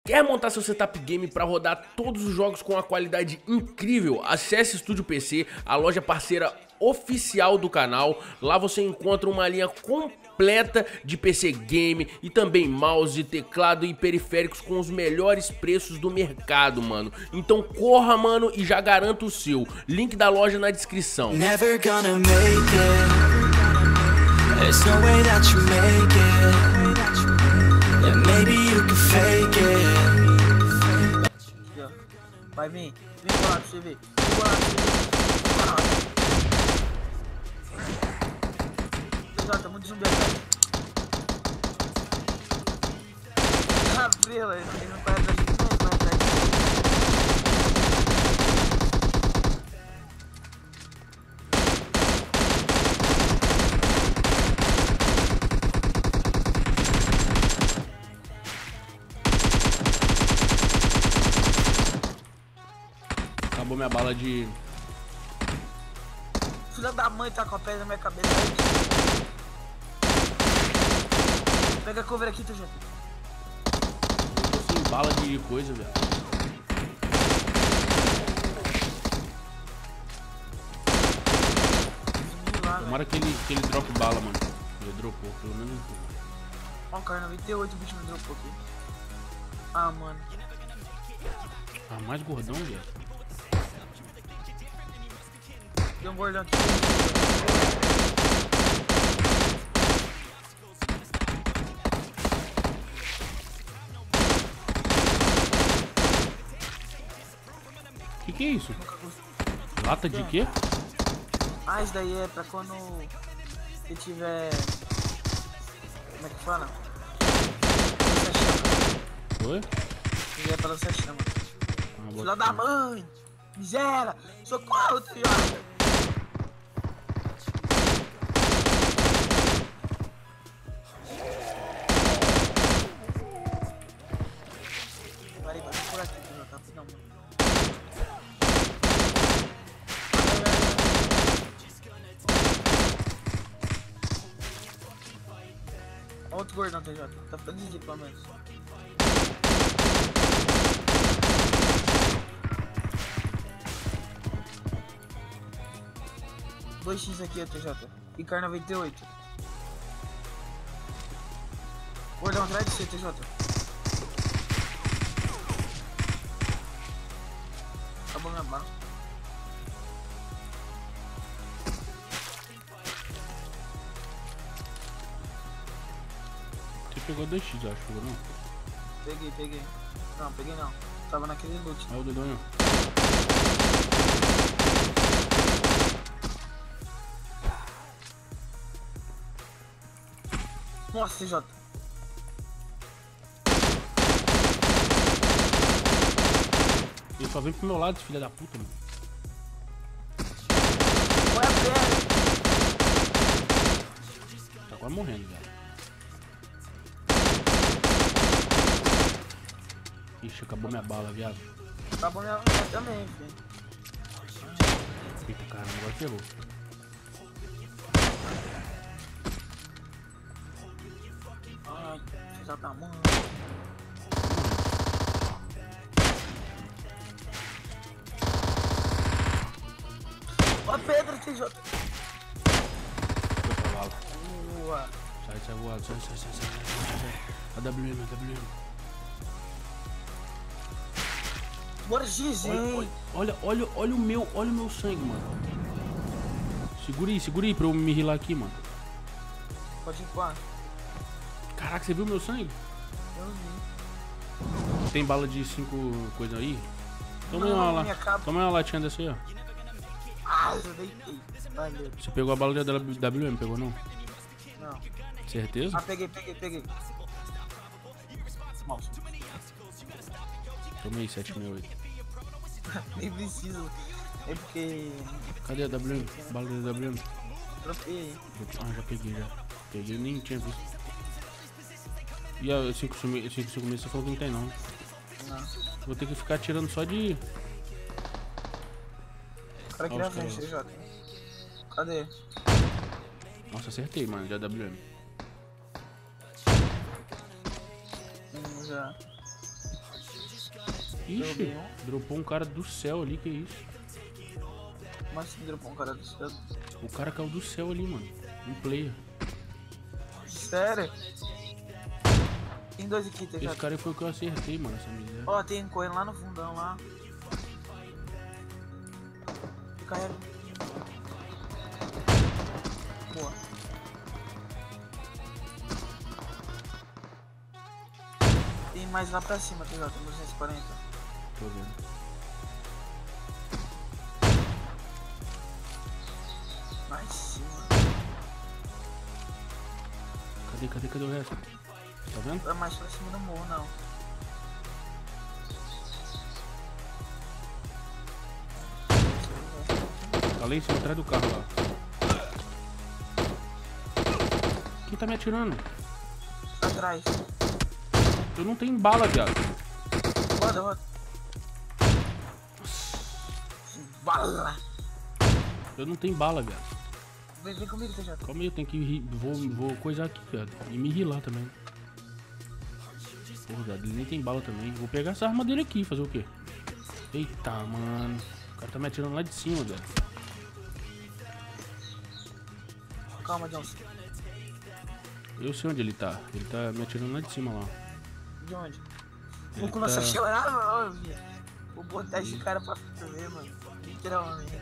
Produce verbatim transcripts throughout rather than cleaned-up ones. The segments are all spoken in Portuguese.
Quer montar seu setup game para rodar todos os jogos com uma qualidade incrível? Acesse Estúdio P C, a loja parceira oficial do canal. Lá você encontra uma linha completa de P C game e também mouse, teclado e periféricos com os melhores preços do mercado, mano. Então corra, mano, e já garanta o seu. Link da loja na descrição. Never gonna make it. There's no way that you make it. Yeah, maybe you can fake it. Vai vir, vem lá pra você ver. Vem lá pra você ver. Pessoal, tá muito zumbi aqui. Ah, frila, ele não conhece a gente, não conhece a gente. Acabou minha bala de... Filha da mãe tá com a pedra na minha cabeça. Pega cover aqui, T J. Eu tô sem bala de coisa, velho. Tomara que ele, que ele drope bala, mano. Ele dropou, pelo menos um pouco. Ó, cara, noventa e oito o bicho me dropou aqui. Ah, mano. Ah, mais gordão, velho. Tem um gordão aqui. Que que é isso? Lata de quê? Ah, isso daí é pra quando você tiver... Como é que fala? Oi? Isso é pra lançar chama. Ah, Filha da mãe! Miséria! Socorro, filhote! Parei, parei por aqui, filho, tá? Não, mano. Outro gordão, T J. Tá ficando de pelo menos. dois x aqui, T J. E Car noventa e oito. Gordão atrás de você, T J. Acabou minha bala. Você pegou dois x, eu acho, pegou não? Peguei, peguei. Não, peguei não. Tava naquele loot. Olha o dedonho. Nossa, T J. Ele só vem pro meu lado, esse filho da puta, mano. Olha a perna. Tá quase morrendo, velho. Ixi, acabou minha bala, viado. Acabou minha minha também, filho. Eita, caramba, agora ferrou. Ai, T J tá mano. Ó a pedra, T J. Foi pra bala. Boa. Sai, sai voado, sai, sai, sai, sai, sai, sai. A W M, a W M. Bora, X, Olha, hein? olha, olha, olha o meu, olha o meu sangue, mano. Segura aí, segura aí pra eu me rilar aqui, mano. Pode ir qua. Caraca, você viu meu sangue? Eu vi. Tem bala de cinco coisa aí? Toma Não, uma lá. minha capa. Toma uma latinha dessa aí, ó. Ah, eu deitei. Valeu. Você pegou a bala da W M, pegou não? Não. Certeza? Ah, peguei, peguei, peguei. Mouse. Tomei sete sessenta e oito. Nem preciso. É porque... Cadê a W M? Bala da W M? Troquei. Ah, já peguei, já. Peguei, nem tinha visto. E a cinco meses você falou que não tem não. Não. Vou ter que ficar tirando só de... O cara aqui na frente, T J. Cadê? Nossa, acertei, mano, de A W M. Hum, já. Ixi, dropou um cara do céu ali, que isso? Como assim dropou um cara do céu? O cara caiu do céu ali, mano. Um player. Sério? Tem dois aqui, T J. Esse cara aí foi o que eu acertei, mano, essa miséria. Ó, tem um correndo lá no fundão, lá. Carrega. Boa. Tem mais lá pra cima, T J, duzentos e quarenta. Tô vendo. Lá em cima. Cadê, cadê, cadê o resto? Tá vendo? É mais pra cima do morro, não. Tá lá em cima, atrás do carro lá. Quem tá me atirando? Atrás. Eu não tenho bala, viado. Roda, roda. Bala. Eu não tenho bala, viado. Vem, vem comigo, T J. Calma aí, eu tenho que rir. Vou, vou coisar aqui, viado. E me rilar também. Porra, viado, ele nem tem bala também. Vou pegar essa arma dele aqui, fazer o quê? Eita, mano. O cara tá me atirando lá de cima, velho. Calma, Johnson. Eu sei onde ele tá. Ele tá me atirando lá de cima lá. De onde? Ele Vou começar tá- a chorar, não, filho. Vou botar esse cara pra ver, mano. Literalmente.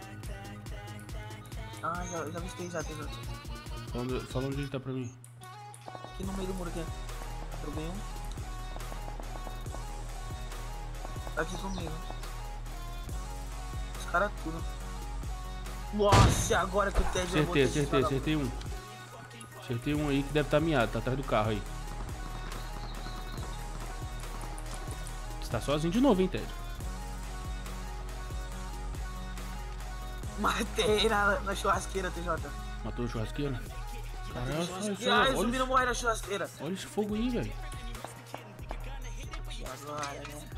Ah, já, já vistei já, T J. Fala onde, fala onde ele tá pra mim. Aqui no meio do muro aqui. Joguei um. Tá aqui comigo. Os caras tudo. Nossa, agora que o Ted Acertei, acertei, acertei um. Acertei um aí que deve estar miado, tá atrás do carro aí. Você tá sozinho de novo, hein, Ted? Matei na, na churrasqueira, T J. Matou o churrasqueiro? Caralho, só- só- Ai, o olha, zumbi não morre na churrasqueira. olha esse fogo aí, velho. E agora, né?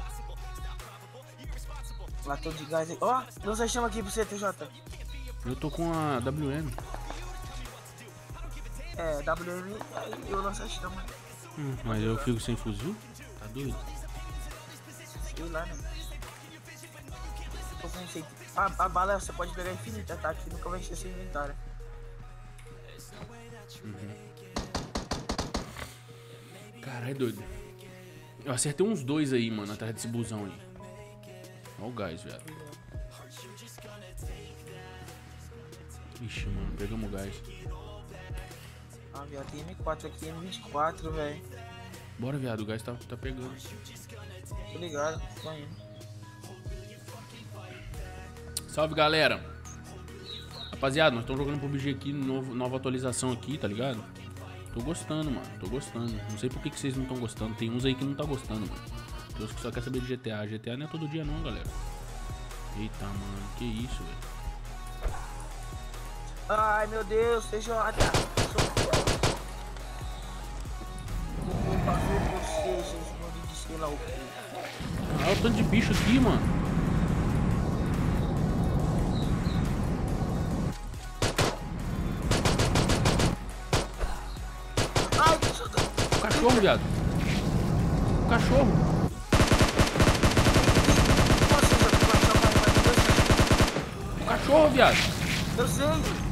Latão de gás aí. Ó, lança chama aqui pra você, T J. Eu tô com a W M. É, W M, aí eu lanço chama. Hum, mas eu fico sem fuzil? Tá doido? Sei lá, né? Tô com sei. A, a bala você pode pegar infinita, tá? Aqui nunca vai encher seu inventário. Caralho, doido. Eu acertei uns dois aí, mano, atrás desse busão aí. Olha o gás, velho. Ixi, mano, pegamos o gás. Ah, viado, tem M quatro aqui, M vinte e quatro, velho. Bora, viado, o gás tá, tá pegando. Tô ligado, tô indo. Salve, galera. Rapaziada, nós estamos jogando P U B G aqui, novo, nova atualização aqui, tá ligado? Tô gostando, mano, tô gostando. Não sei por que, que vocês não estão gostando. Tem uns aí que não tá gostando, mano. Tem uns que só quer saber de G T A. G T A não é todo dia não, galera. Eita, mano, que isso, velho. Ai, meu Deus, T J. Vou fazer você, seus nomes de sei lá o quê. Olha o tanto de bicho aqui, mano. Ai, T J. O cachorro, viado. O cachorro. Nossa, T J, vai chamar mais dois. O cachorro, viado. Eu sei.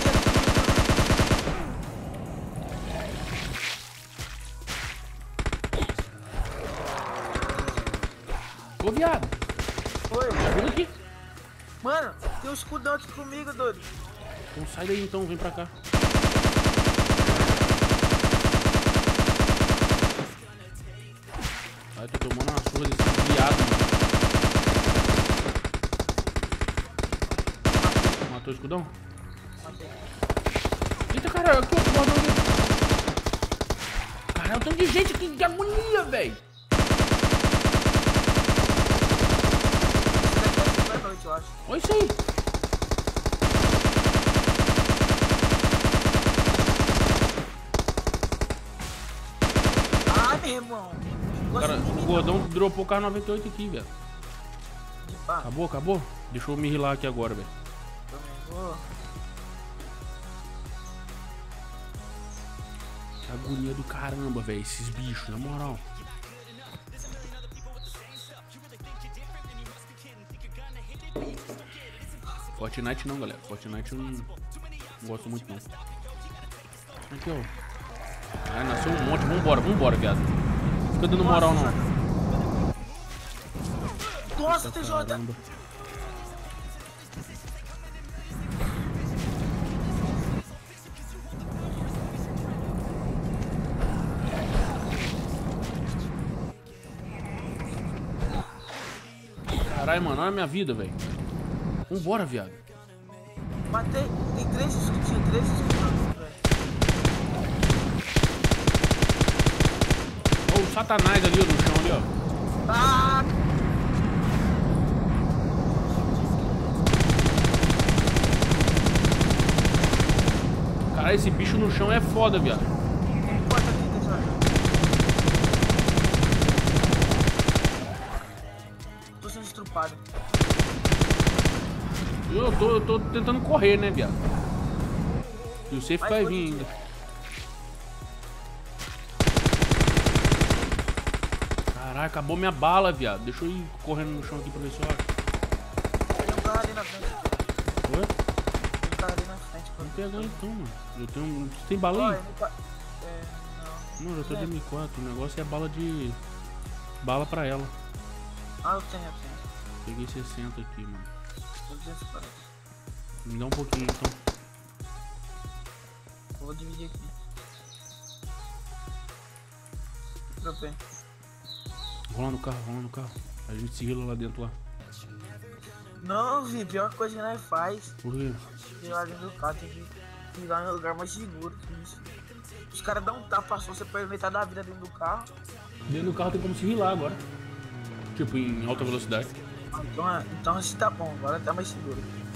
Ô, viado. Oi. Tá vindo aqui? Mano, tem um escudão aqui comigo, doido. Então sai daí então, vem pra cá. Ai, tô tomando uma surra desse viado, mano. Matou o escudão? Matei. Eita, caralho, aqui, ó, guardou ali. Caralho, tanto de gente aqui, que agonia, velho. Esse daqui é da noite, eu acho. Olha isso aí. Ai, meu irmão. Cara, o gordão dropou o carro noventa e oito aqui, velho. De pá. Acabou, acabou? Deixa eu me rilar aqui agora, velho. Também vou. Que agonia do caramba, velho, esses bichos, na moral. Fortnite não, galera. Fortnite eu não, não gosto muito, não. Aqui, ó. Ah, nasceu um monte. Vambora, vambora, viado. Fica dando moral, não. Nossa, T J. Caramba. Caralho, mano, olha a minha vida, velho. Vambora, viado. Matei. Tem três escutinhos, três escutinhos, velho. Ó, o Satanás ali ó, no chão, ali, ó. Ah! Caralho, esse bicho no chão é foda, viado. Bota aqui, T J. Tô sendo estrupado. Eu tô, eu tô tentando correr, né, viado? E o safe Vai, vai pode vir ir. ainda. Caralho, acabou minha bala, viado. Deixa eu ir correndo no chão aqui pra ver se eu acho. Tem um carro ali na frente. Oi? Tem um carro ali na frente. pô. Vamos pegar então, mano. Eu tenho. Você tem bala Ó, aí? M quatro. É, não. Não, já tô de É. M quatro. O negócio é bala de. Bala pra ela. Ah, eu tenho, eu tenho. Peguei sessenta aqui, mano. Tô duzentos e quarenta. Me dá um pouquinho então. Eu vou dividir aqui. Dropei. Vou lá no carro, vou lá no carro. A gente se rila lá dentro lá. Não, Vi, pior coisa que nós faz. Por quê? Ir lá dentro do carro, tem que ir lá em um lugar mais seguro que isso. Os caras dão um tapa, só você perde metade da vida dentro do carro. Dentro do carro tem como se rilar agora. Tipo, em alta velocidade. Ah, Então, é- então esse tá bom, agora tá mais seguro.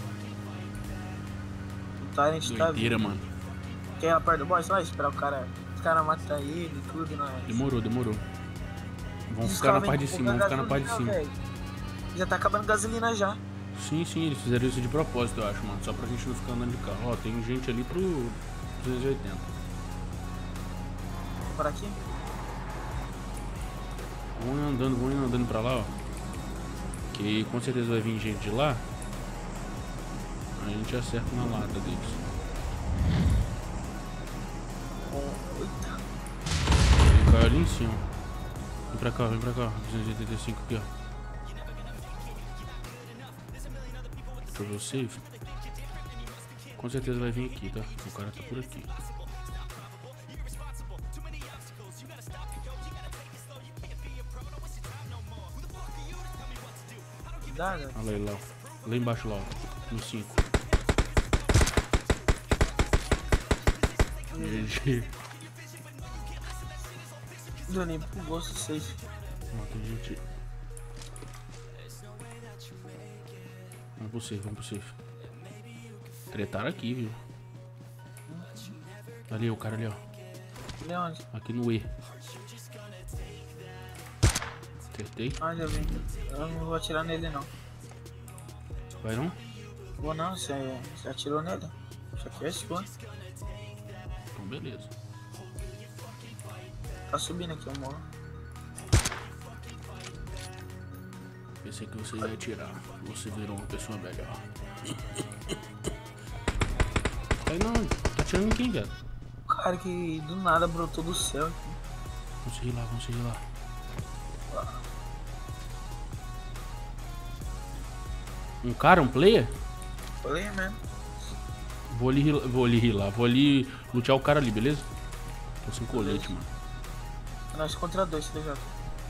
O Tyrant tá vindo. Doideira, mano. Quer ir lá perto do boss? Só vai esperar o cara. Os caras matam ele e tudo, né? Demorou, demorou. Vamos Os ficar na caras parte de vêm cima, com vamos ficar na parte de gasolina, cima. velho. Já tá acabando gasolina já. Sim, sim, eles fizeram isso de propósito, eu acho, mano. Só pra gente não ficar andando de carro. Ó, tem gente ali pro duzentos e oitenta. Por aqui? Vão indo andando, vão indo andando pra lá, ó. Que com certeza vai vir gente de lá. Aí a gente acerta na lata deles. Eita. Ele caiu ali em cima. Vem pra cá, vem pra cá. duzentos e oitenta e cinco aqui, ó. Deixa eu ver o save. Com certeza vai vir aqui, tá? O cara tá por aqui. Dá, né? Olha lá, lá, ó. Lá embaixo, lá, ó. No cinco. G G. Deu nem pro gosto safe. Ó, tem gente. Vamos pro safe, vamos pro safe. Tretaram aqui, viu? Ali, o cara ali, ó. Leonde? Aqui no E. Acertei. Ah, já vem. Eu não vou atirar nele não. Vai não? Vou não, você, você atirou nele. Isso aqui é sua. Então beleza. Tá subindo aqui o morro. Pensei que você ia atirar. Você virou uma pessoa melhor. Vai não, tá atirando em quem, velho? O cara que do nada brotou do céu aqui. Vamos seguir lá, vamos seguir lá. Um cara, um player? Falei mesmo. Vou ali, rila- vou ali rilar, vou ali lutear o cara ali, beleza? Tô sem colete, mano. Nós contra dois, T J.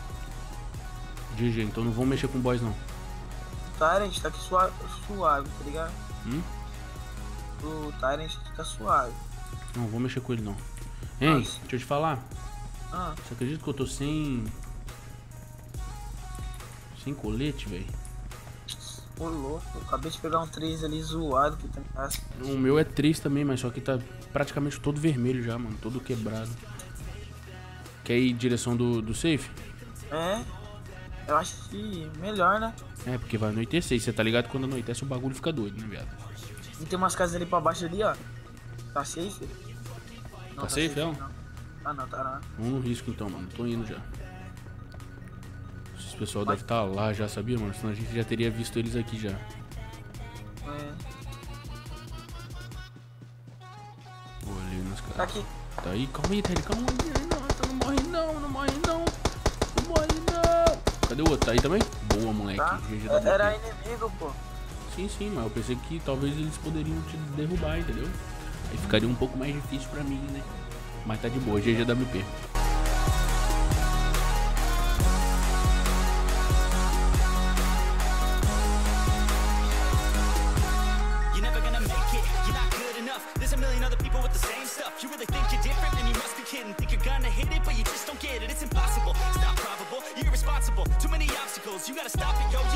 G G, então não vamos mexer com boys não. O Tyrant tá aqui suave, suave, tá ligado? Hum? O Tyrant tá suave. Não, vou mexer com ele não. Hein, Nossa. deixa eu te falar. Ah, Você acredita que eu tô sem... Sem colete, velho? ô louco. Eu acabei de pegar um três ali zoado que tem casa. O meu é três também, mas só que tá praticamente todo vermelho já, mano. Todo quebrado. Quer ir em direção do, do safe? É, eu acho que melhor, né? É, porque vai anoitecer. Você tá ligado que quando anoitece o bagulho fica doido, né, viado? E tem umas casas ali pra baixo ali, ó. Tá safe? Não, Tá safe, ela? não. Ah não, tá não. Vamos no risco então, mano. Tô indo já. Esse pessoal Mas- deve estar lá já, sabia, mano? Senão a gente já teria visto eles aqui já. É. Tá aqui. Tá aí, calma aí, Tele, calma aí. Nossa, não morre não, não morre não. Não morre não. Cadê o outro? Tá aí também? Boa, moleque. Tá? G G da Era inimigo, pô. Sim, sim, mas eu pensei que talvez eles poderiam te derrubar, entendeu? Aí ficaria um pouco mais difícil pra mim, né? Mas tá de boa, G G W P. There's a million other people with the same stuff. You really think you're different? Man, you must be kidding. Think you're gonna hit it, but you just don't get it. It's impossible. It's not probable. You're irresponsible. Too many obstacles. You gotta stop it, yo.